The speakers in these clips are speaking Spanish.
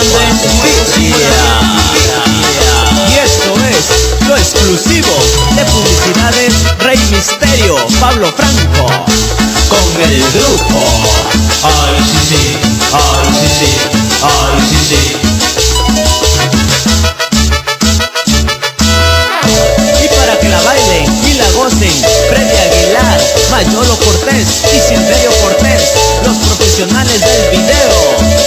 grande y esto es lo exclusivo de Publicidades Rey Misterio, Pablo Franco, con el grupo. Ay sí sí, ay sí sí, ay sí sí. Y para que la bailen y la gocen, Freddy Aguilar, Mayolo Cortés y Silverio Cortés, los profesionales del video.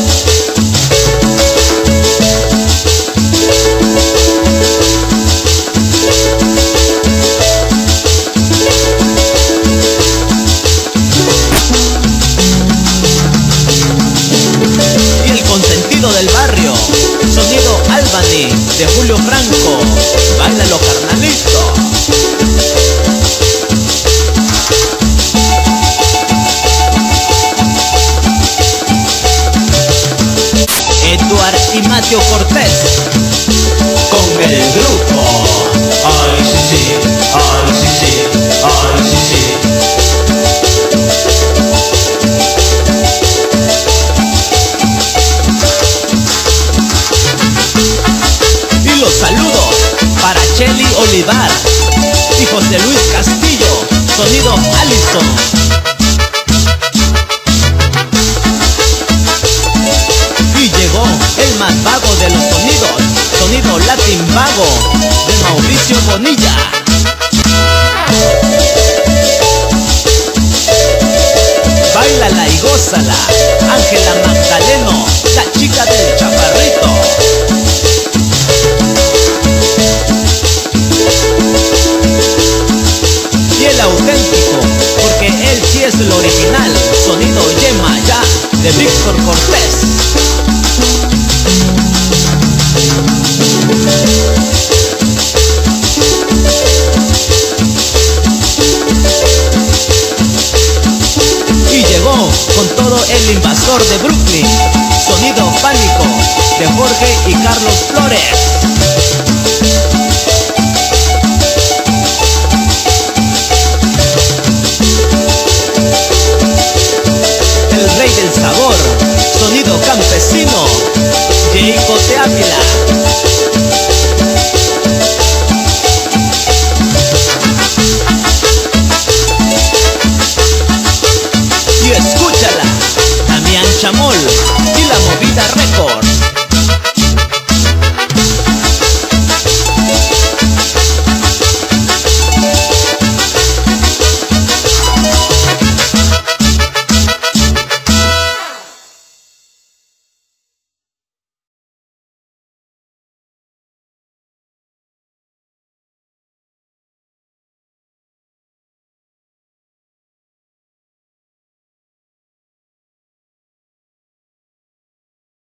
Del barrio, sonido Albany de Julio Franco, báilalo carnalito. Eduard y Mateo Cortés, con el grupo. Ay sí sí, ay sí sí, ay sí sí. Saludos para Chely Olivar y José Luis Castillo, sonido Allison. Y llegó el más vago de los sonidos, sonido Latin Vago de Mauricio Bonilla. Báilala y gózala, Ángela Magdaleno, la chica del chaparrito. Auténtico, porque él sí es el original, sonido Yemayá de Víctor Cortés. Y llegó con todo el invasor de Brooklyn, sonido Pánico de Jorge y Carlos Flores. El rey del sabor, sonido campesino, Jeico de Ávila.